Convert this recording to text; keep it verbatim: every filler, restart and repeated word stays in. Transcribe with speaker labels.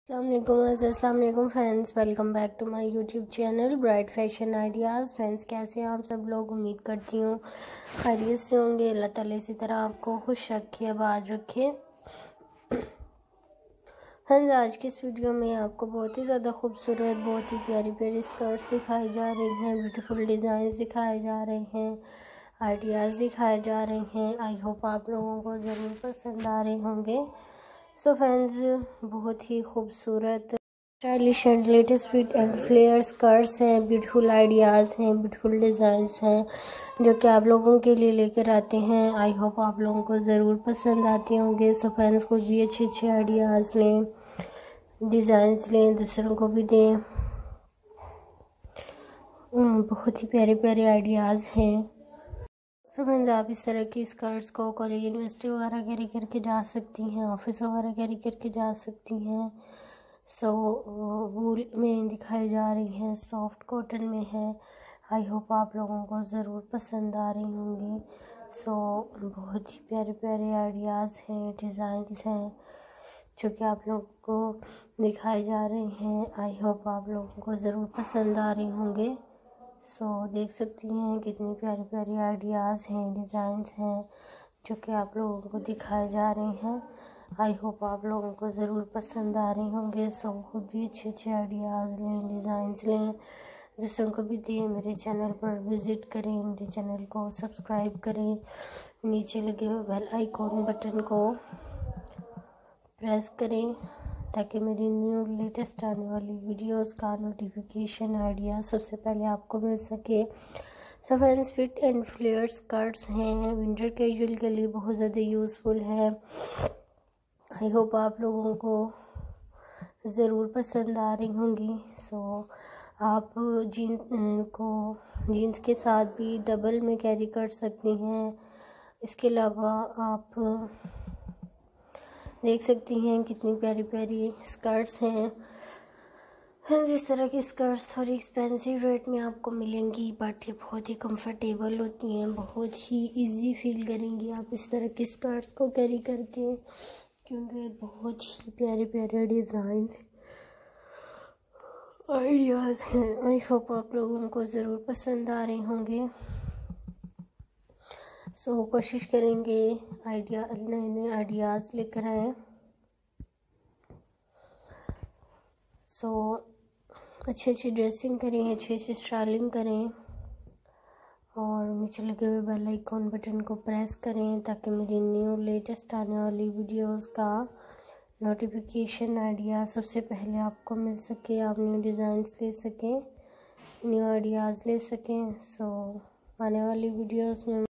Speaker 1: अस्सलाम वालेकुम friends, welcome back to my YouTube channel bright fashion ideas. Friends, कैसे हैं आप सब लोग? उम्मीद करती हूँ खैरियत से होंगे। अल्लाह ताला इसी तरह आपको खुश रखे, आबाद रखे। फ्रेंड्स, आज की इस वीडियो में आपको बहुत ही ज़्यादा खूबसूरत, बहुत ही प्यारी प्यारी स्कर्ट्स दिखाई जा रही हैं, ब्यूटीफुल डिज़ाइन दिखाए जा रहे हैं, आइडियाज़ दिखाए जा रहे हैं। आई होप आप लोगों को ज़रूर पसंद आ रहे होंगे। सो फ्रेंड्स, बहुत ही खूबसूरत stylish and latest fit and flare skirts हैं, ब्यूटीफुल आइडियाज़ हैं, ब्यूटीफुल डिज़ाइंस हैं जो कि आप लोगों के लिए लेकर आते हैं। आई होप आप लोगों को ज़रूर पसंद आते होंगे। सो फ्रेंड्स, खुद भी अच्छे अच्छे आइडियाज़ लें, डिज़ाइंस लें, दूसरों को भी दें। बहुत ही प्यारे प्यारे आइडियाज़ हैं। सो फ्रेंड्स, आप इस तरह की स्कर्ट्स को कॉलेज यूनिवर्सिटी वगैरह कैरी करके जा सकती हैं, ऑफिस वगैरह कैरी करके जा सकती हैं। सो वूल में दिखाई जा रही हैं, सॉफ्ट कॉटन में है। आई होप आप लोगों को ज़रूर पसंद आ रही होंगी। सो बहुत ही प्यारे प्यारे आइडियाज़ हैं, डिज़ाइंस हैं जो कि आप लोगों को दिखाए जा रहे हैं। आई होप आप लोगों को ज़रूर पसंद आ रहे होंगे। सो so, देख सकती हैं कितनी प्यारी प्यारी आइडियाज़ हैं, डिज़ाइंस हैं जो कि आप लोगों को दिखाए जा रहे हैं। आई होप आप लोगों को ज़रूर पसंद आ रहे होंगे। सो so, खुद भी अच्छे अच्छे आइडियाज़ लें, डिज़ाइंस लें, दूसरों को भी दें। मेरे चैनल पर विज़िट करें, मेरे चैनल को सब्सक्राइब करें, नीचे लगे हुए बेल आइकॉन बटन को प्रेस करें ताकि मेरी न्यू लेटेस्ट आने वाली वीडियोस का नोटिफिकेशन आइडिया सबसे पहले आपको मिल सके। सब friends, fit and flare skirts हैं, विंटर कैजुअल के लिए बहुत ज़्यादा यूज़फुल है। आई होप आप लोगों को ज़रूर पसंद आ रही होंगी। सो आप जीन को जीन्स के साथ भी डबल में कैरी कर सकती हैं। इसके अलावा आप देख सकती हैं कितनी प्यारी प्यारी स्कर्ट्स हैं। इस तरह की स्कर्ट्स थोड़ी एक्सपेंसिव रेट में आपको मिलेंगी, बट ये बहुत ही कंफर्टेबल होती हैं, बहुत ही इजी फील करेंगी आप इस तरह की स्कर्ट्स को कैरी करके, क्योंकि बहुत ही प्यारे प्यारे डिज़ाइन आइडियाज़ हैं। आई होप आप लोगों को ज़रूर पसंद आ रहे होंगे। सो so, कोशिश करेंगे आइडिया नए नए आइडियाज़ लेकर आए। सो so, अच्छी अच्छी ड्रेसिंग करें, अच्छी अच्छी स्टाइलिंग करें और नीचे लगे हुए बेल आइकॉन बटन को प्रेस करें ताकि मेरी न्यू लेटेस्ट आने वाली वीडियोस का नोटिफिकेशन आइडिया सबसे पहले आपको मिल सके, आप न्यू डिज़ाइंस ले सकें, न्यू आइडियाज़ ले सकें। सो so, आने वाली वीडियोस में